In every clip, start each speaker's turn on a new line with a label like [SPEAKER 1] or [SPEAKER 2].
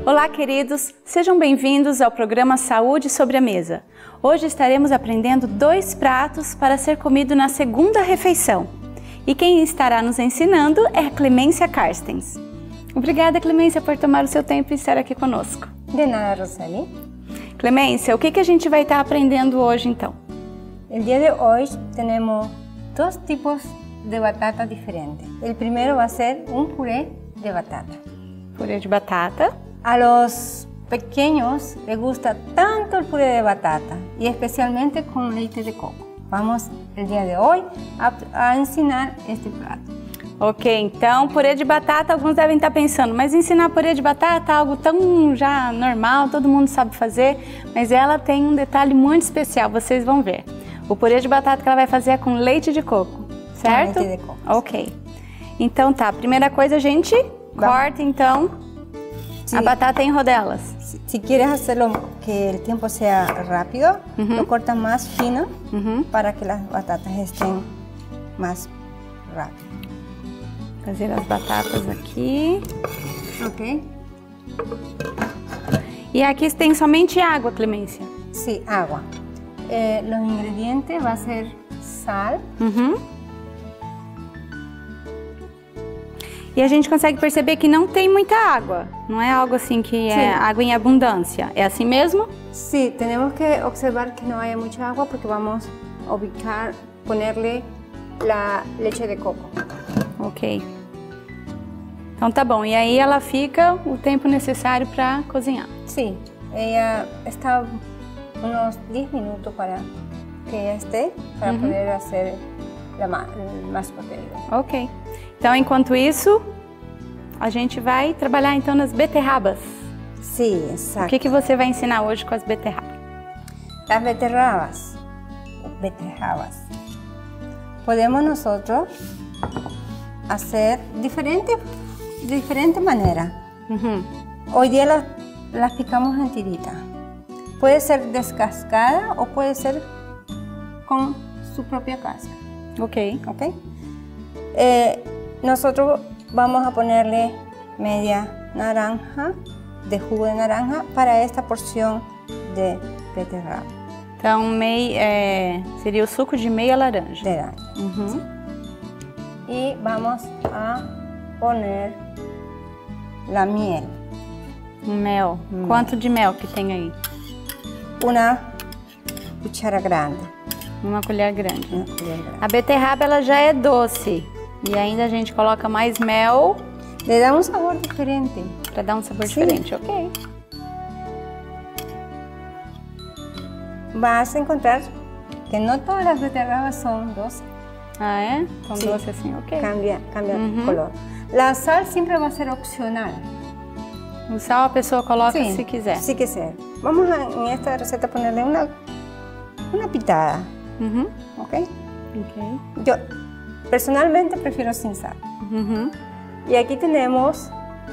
[SPEAKER 1] Olá, queridos! Sejam bem-vindos ao programa Saúde sobre a Mesa. Hoje estaremos aprendendo 2 pratos para ser comido na segunda refeição. E quem estará nos ensinando é a Clemência Carstens. Obrigada, Clemência, por tomar o seu tempo e estar aqui conosco.
[SPEAKER 2] De nada, Roseli.
[SPEAKER 1] Clemência, o que a gente vai estar aprendendo hoje, então?
[SPEAKER 2] El día de hoy tenemos 2 tipos de batata diferentes. El primero va a ser un puré de batata.
[SPEAKER 1] Purê de batata.
[SPEAKER 2] A los pequeños les gusta tanto el puré de batata y especialmente con leite de coco. Vamos el día de hoy a ensinar este prato.
[SPEAKER 1] Ok, então purê de batata, alguns devem estar pensando, mas ensinar purê de batata é algo tão já normal, todo mundo sabe fazer, mas ela tem um detalhe muito especial, vocês vão ver. O purê de batata que ela vai fazer é com leite de coco, certo?
[SPEAKER 2] Com leite de coco.
[SPEAKER 1] Ok. Então tá, primeira coisa a gente corta então a batata em rodelas.
[SPEAKER 2] Si quieres hacerlo que el tiempo sea rápido, lo cortas más fino para que las batatas estén más rápido.
[SPEAKER 1] Fazer as batatas aqui.
[SPEAKER 2] Ok.
[SPEAKER 1] E aqui tem somente água, Clemência?
[SPEAKER 2] Sí, agua. Los ingredientes va a ser sal.
[SPEAKER 1] E a gente consegue perceber que não tem muita água. Não é algo assim que é água em abundância. É assim mesmo?
[SPEAKER 2] Sí, tenemos que observar que no haya mucha agua porque vamos a ponerle la leche de coco.
[SPEAKER 1] Ok. Então tá bom. E aí ela fica o tempo necessário para cozinhar.
[SPEAKER 2] Sí, ella está unos 10 minutos para que ella esté, para poder hacer el mashed potato.
[SPEAKER 1] Ok. Então, enquanto isso, a gente vai trabalhar então nas beterrabas.
[SPEAKER 2] Sí, exacto.
[SPEAKER 1] O que você vai ensinar hoje com as beterrabas?
[SPEAKER 2] Las beterrabas. Podemos nosotros hacer diferente manera. Hoy día las picamos en tirita. Puede ser descascada o puede ser con su propia casca.
[SPEAKER 1] Ok.
[SPEAKER 2] ¿Ok? Nosotros vamos a ponerle media naranja, de jugo de naranja, para esta porción de beterraba.
[SPEAKER 1] Então, seria o suco de meia laranja.
[SPEAKER 2] De laranja. Y vamos a poner la miel.
[SPEAKER 1] Mel. Quanto de mel que tem aí?
[SPEAKER 2] Una cuchara grande.
[SPEAKER 1] Uma colher grande.
[SPEAKER 2] Uma colher grande.
[SPEAKER 1] A beterraba ela já é doce. E ainda a gente coloca mais mel.
[SPEAKER 2] Le dá um sabor diferente.
[SPEAKER 1] Para dar um sabor diferente, ok.
[SPEAKER 2] Vas a encontrar que no todas las beterrabas son doces.
[SPEAKER 1] Ah, é? São doces assim, ok.
[SPEAKER 2] Cambia color. La sal siempre va a ser opcional.
[SPEAKER 1] O sal a pessoa coloca se quiser.
[SPEAKER 2] Si quiser. Vamos en esta receta ponerle una pitada. ¿Ok?
[SPEAKER 1] Ok.
[SPEAKER 2] Yo personalmente prefiero sin sal. Y aquí tenemos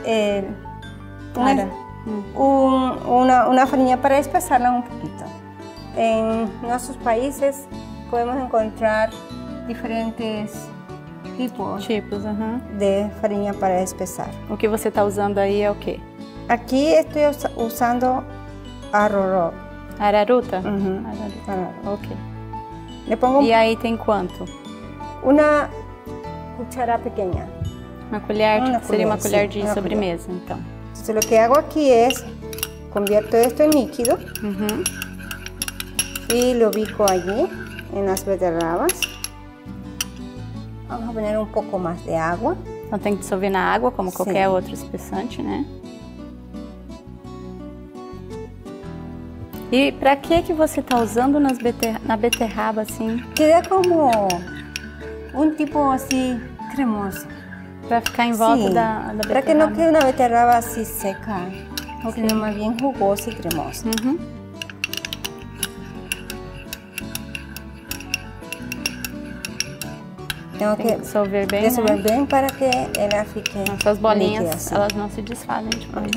[SPEAKER 2] una farinha para espesarla un poquito. En nuestros países podemos encontrar diferentes tipos de farinha para espesar.
[SPEAKER 1] O que você está usando aí é o quê?
[SPEAKER 2] Aquí estoy usando arroz.
[SPEAKER 1] Araruta?
[SPEAKER 2] Araruta.
[SPEAKER 1] Ok.
[SPEAKER 2] Le pongo
[SPEAKER 1] e aí tem quanto?
[SPEAKER 2] Una cuchara pequeña.
[SPEAKER 1] Uma colher, seria uma colher de sobremesa, então.
[SPEAKER 2] Entonces lo que hago aquí es, convierto esto en líquido y lo ubico allí en las beterrabas. Vamos a poner un poco más de agua.
[SPEAKER 1] Então tem que dissolver na água, como qualquer outro espessante, né? E para que você está usando na beterraba assim?
[SPEAKER 2] Queda como un tipo así cremoso.
[SPEAKER 1] Para ficar em volta da beterraba.
[SPEAKER 2] Para que no quede una beterraba así seca, sino más bien jugosa y cremosa. Tengo que
[SPEAKER 1] dissolver
[SPEAKER 2] bem para que ela fique.
[SPEAKER 1] Essas bolinhas, assim. Elas não se desfazem depois.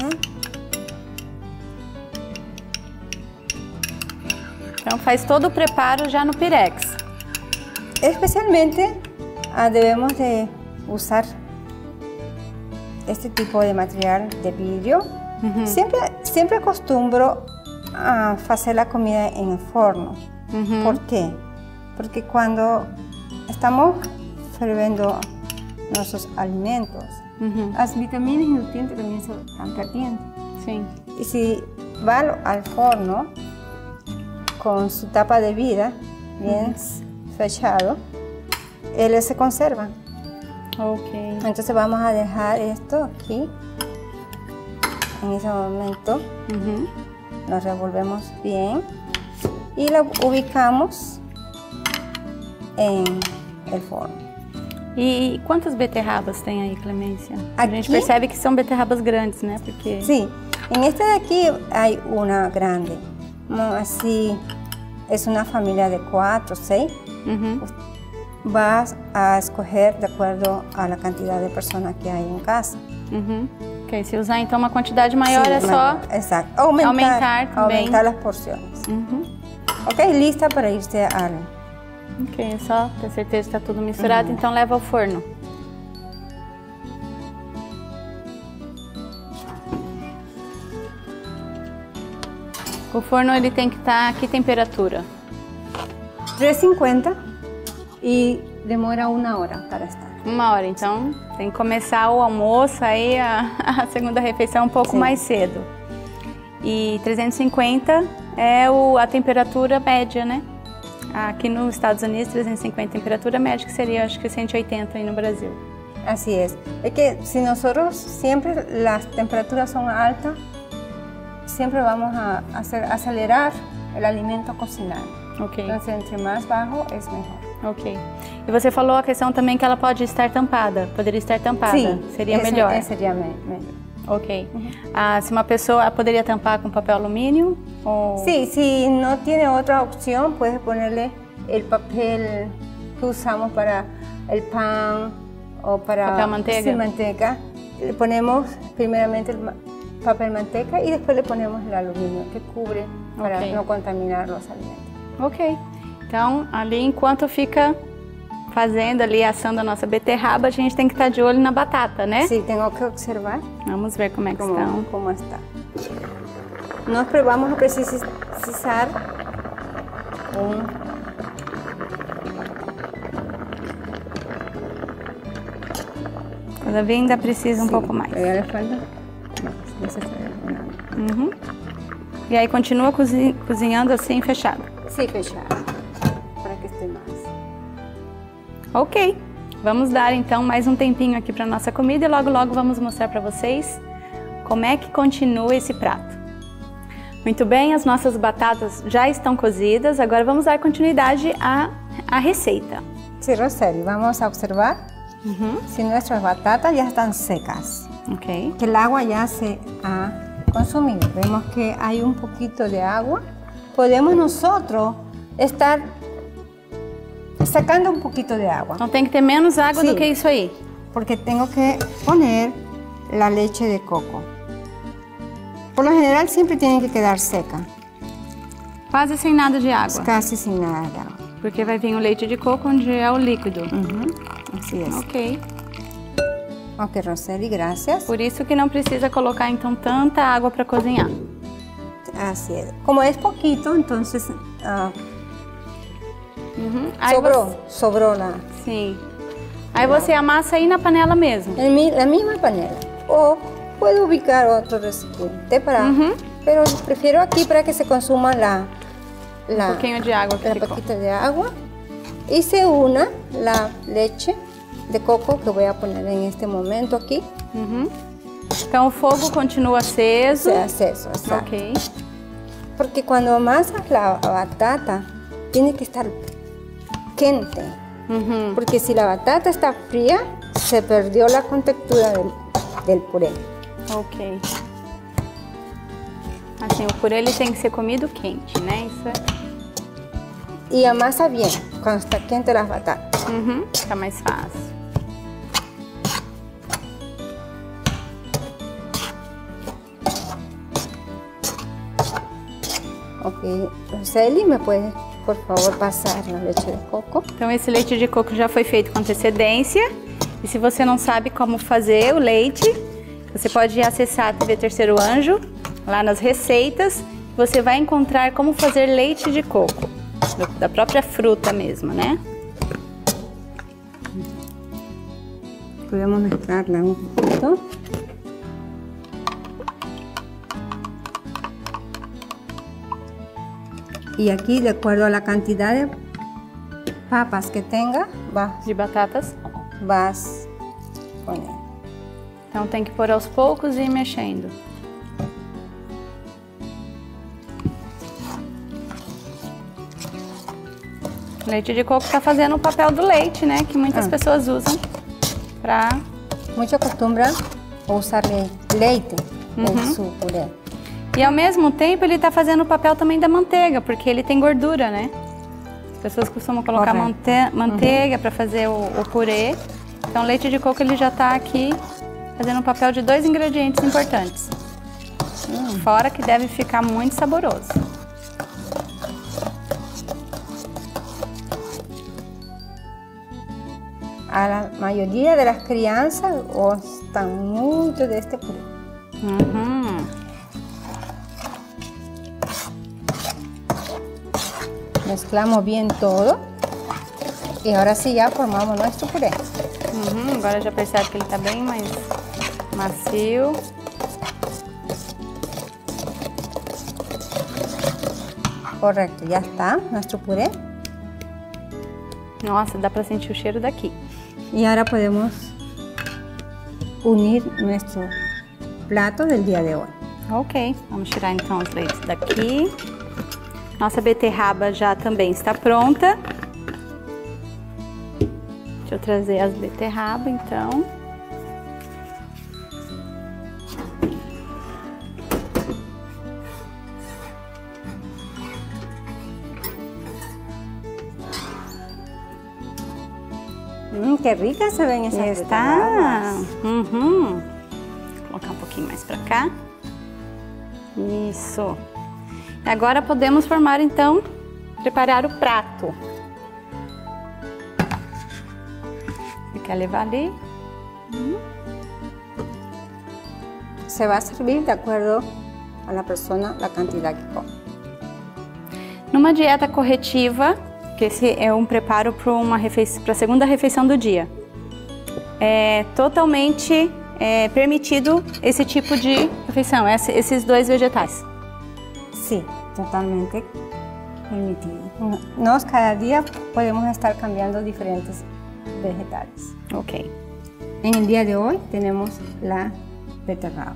[SPEAKER 1] Então faz todo o preparo já no Pirex.
[SPEAKER 2] Especialmente debemos de usar este tipo de material de vidrio Sempre acostumbro a fazer a comida em forno. Por quê? Porque quando estamos fervendo nossos alimentos, as vitaminas e nutrientes também se estão perdendo.
[SPEAKER 1] Sim.
[SPEAKER 2] E se vai ao forno com sua tapa de vida bem fechado, eles se conservam.
[SPEAKER 1] Ok.
[SPEAKER 2] Entonces vamos a dejar esto aquí. En ese momento lo revolvemos bien y lo ubicamos en el forno.
[SPEAKER 1] E quantas beterrabas tem aí, Clemência? A gente percebe que são beterrabas grandes, né? Porque...
[SPEAKER 2] Sí, en este de aquí hay una grande. Así es una familia de 4 o 6. Vas a escoger de acordo a la cantidad de personas que hay en casa.
[SPEAKER 1] Ok, se usar então uma quantidade maior é só
[SPEAKER 2] exacto. Aumentar as porções. Ok, lista para irse al...
[SPEAKER 1] Ok, é só ter certeza que está tudo misturado, então leva ao forno. O forno ele tem que estar a que temperatura?
[SPEAKER 2] 350 e demora 1 hora para estar.
[SPEAKER 1] 1 hora, então tem que começar o almoço, aí a segunda refeição um pouco mais cedo. E 350 é a temperatura média, né? Aqui nos Estados Unidos, 350 temperatura média, que seria acho que 180 aí no Brasil.
[SPEAKER 2] Así es. Es que si nosotros siempre las temperaturas son altas, siempre vamos a acelerar el alimento a cocinar.
[SPEAKER 1] Ok.
[SPEAKER 2] Entonces, entre más bajo es mejor.
[SPEAKER 1] Ok. E você falou a questão também que ela pode estar tampada, poderia estar tampada.
[SPEAKER 2] Sim,
[SPEAKER 1] seria melhor.
[SPEAKER 2] Seria melhor.
[SPEAKER 1] Ok. Se uma pessoa poderia tampar com papel alumínio? Ou...
[SPEAKER 2] Sí, si no tiene otra opción, puedes ponerle el papel que usamos para el pan o para
[SPEAKER 1] papel manteca.
[SPEAKER 2] Sí, manteca. Le ponemos primeramente el papel manteca y después le ponemos el aluminio que cubre para no contaminar los alimentos.
[SPEAKER 1] Ok. Então, ali enquanto fica fazendo ali, assando a nossa beterraba, a gente tem que estar de olho na batata, né?
[SPEAKER 2] Sim, tenho que observar.
[SPEAKER 1] Vamos ver como é que estão.
[SPEAKER 2] Como está. Nós vamos precisar
[SPEAKER 1] Cada vez ainda precisa um pouco mais.
[SPEAKER 2] Agora falta
[SPEAKER 1] E aí continua cozinhando assim, fechado?
[SPEAKER 2] Sim, fechado. Para que esteja mais.
[SPEAKER 1] Ok, vamos dar então mais um tempinho aqui para nossa comida e logo logo vamos mostrar para vocês como é que continua esse prato. Muito bem, as nossas batatas já estão cozidas, agora vamos dar continuidade à receita.
[SPEAKER 2] Sí, Roseli, vamos a observar si nuestras batatas ya están secas.
[SPEAKER 1] Ok.
[SPEAKER 2] Que el agua ya se ha consumido. Vemos que hay un poquito de agua. Podemos nosotros estar sacando un poquito de agua.
[SPEAKER 1] Então tem que ter menos água do que isso aí.
[SPEAKER 2] Porque tengo que poner la leche de coco. Por lo general siempre tiene que quedar seca.
[SPEAKER 1] Quase sem nada de água.
[SPEAKER 2] Casi sin nada de agua.
[SPEAKER 1] Porque vai vir o leite de coco onde é o líquido.
[SPEAKER 2] Así es.
[SPEAKER 1] Ok.
[SPEAKER 2] Ok, Roseli, gracias.
[SPEAKER 1] Por isso que não precisa colocar então tanta água para cozinhar.
[SPEAKER 2] Así es. Como es poquito, entonces sobró la...
[SPEAKER 1] Sim. Aí você amassa aí na panela mesmo.
[SPEAKER 2] La misma panela. O puedo ubicar otro recipiente para... Pero prefiero aquí para que se consuma
[SPEAKER 1] um pouquinho de água que ficou.
[SPEAKER 2] poquito de agua. Y se una la leche de coco que voy a poner en este momento aquí.
[SPEAKER 1] Então o fogo continua aceso.
[SPEAKER 2] Aceso, exacto.
[SPEAKER 1] Ok.
[SPEAKER 2] Porque cuando amasas la batata, tiene que estar quente. Porque si la batata está fría, se perdió la contextura del puré.
[SPEAKER 1] Ok. Assim, o purê ele tem que ser comido quente, né? Isso é...
[SPEAKER 2] Y amasa bien cuando está quente las batatas.
[SPEAKER 1] Fica mais fácil.
[SPEAKER 2] Ok, Roseli, ¿me puedes, por favor, pasar la leche de coco?
[SPEAKER 1] Então esse leite de coco já foi feito com antecedência. E se você não sabe como fazer o leite, Você pode acessar a TV Terceiro Anjo, lá nas receitas, você vai encontrar como fazer leite de coco, da própria fruta mesmo, né?
[SPEAKER 2] Podemos mezclarla un poquito. Y aquí, de acuerdo a la cantidad de papas que tenga,
[SPEAKER 1] De batatas.
[SPEAKER 2] vas poniendo.
[SPEAKER 1] Então tem que pôr aos poucos e ir mexendo. O leite de coco está fazendo o papel do leite, né? Que muitas pessoas usam para...
[SPEAKER 2] Muchos acostumbran a usar leite en su puré.
[SPEAKER 1] E ao mesmo tempo ele está fazendo o papel também da manteiga, porque ele tem gordura, né? As pessoas costumam colocar manteiga para fazer o purê. Então o leite de coco ele já está aqui fazendo o papel de 2 ingredientes importantes. Fora que deve ficar muito saboroso.
[SPEAKER 2] A la mayoría de las crianças gustan mucho de este puré. Mezclamos bien todo y ahora sí ya formamos nuestro puré.
[SPEAKER 1] Agora já percebe que ele está bem mais macio.
[SPEAKER 2] Correcto, ya está nuestro puré.
[SPEAKER 1] Nossa, dá para sentir o cheiro daqui.
[SPEAKER 2] Y ahora podemos unir nuestro plato del día de hoy.
[SPEAKER 1] Ok, vamos tirar então os leites daqui. Nossa beterraba já também está pronta. Deixa eu trazer as beterrabas então.
[SPEAKER 2] Qué ricas se ven esas
[SPEAKER 1] Está. Vou colocar um pouquinho mais para cá. Isso. Agora podemos formar então, preparar o prato. Você quer levar ali?
[SPEAKER 2] Se va a servir de acuerdo a la persona, la cantidad que come.
[SPEAKER 1] Numa dieta corretiva, que esse é um preparo para a segunda refeição do dia, é totalmente permitido esse tipo de refeição, esses 2 vegetais.
[SPEAKER 2] Sí, totalmente permitido. Nos cada día podemos estar cambiando diferentes vegetales.
[SPEAKER 1] Ok.
[SPEAKER 2] En el día de hoy tenemos la beterraba.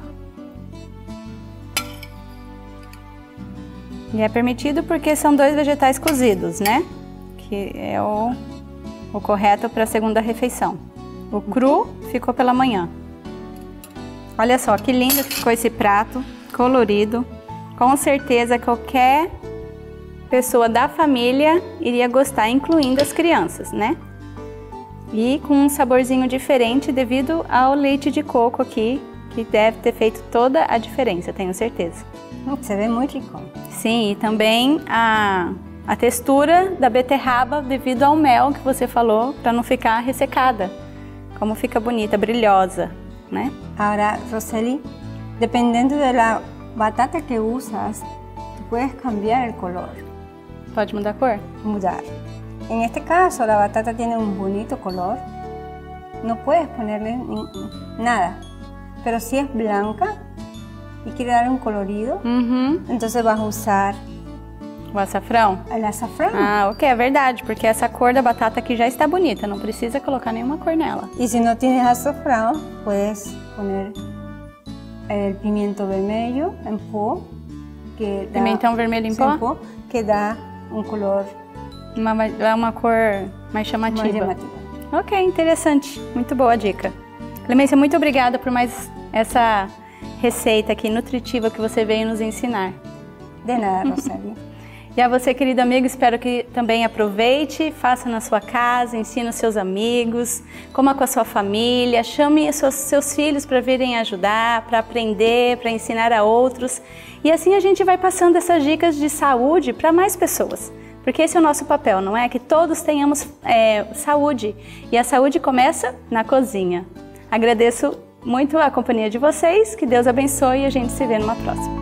[SPEAKER 1] E é permitido porque são 2 vegetais cozidos, né? Que é o correto para a segunda refeição. O cru ficou pela manhã. Olha só que lindo que ficou esse prato, colorido. Com certeza qualquer pessoa da família iria gostar, incluindo as crianças, né? E com um saborzinho diferente devido ao leite de coco aqui, que deve ter feito toda a diferença, tenho certeza.
[SPEAKER 2] Se ve muito rico.
[SPEAKER 1] Sim, e também a textura da beterraba devido ao mel que você falou, para não ficar ressecada. Como fica bonita, brilhosa, né?
[SPEAKER 2] Agora, Roseli, dependendo da batata que usas, tú puedes cambiar el color.
[SPEAKER 1] Pode mudar a cor?
[SPEAKER 2] Mudar. En este caso, la batata tiene un bonito color. No puedes ponerle nada. Pero si es blanca y quiere darle un colorido, entonces vas a usar
[SPEAKER 1] o açafrão?
[SPEAKER 2] El açafrão.
[SPEAKER 1] Ah, ok, é verdade, porque essa cor da batata aqui já está bonita, não precisa colocar nenhuma cor nela.
[SPEAKER 2] Y si no tienes açafrão, puedes poner el pimiento vermelho en pó, que dá,
[SPEAKER 1] pimentão vermelho em pó?
[SPEAKER 2] Que dá um color,
[SPEAKER 1] uma cor mais chamativa.
[SPEAKER 2] Mais chamativa.
[SPEAKER 1] Ok, interessante, muito boa a dica. Clemência, muito obrigada por mais essa receita aqui nutritiva que você veio nos ensinar.
[SPEAKER 2] De nada, Roseli.
[SPEAKER 1] E a você, querido amigo, espero que também aproveite, faça na sua casa, ensine os seus amigos, coma com a sua família, chame os seus filhos para virem ajudar, para aprender, para ensinar a outros. E assim a gente vai passando essas dicas de saúde para mais pessoas. Porque esse é o nosso papel, não é? Que todos tenhamos saúde. E a saúde começa na cozinha. Agradeço muito a companhia de vocês, que Deus abençoe e a gente se vê numa próxima.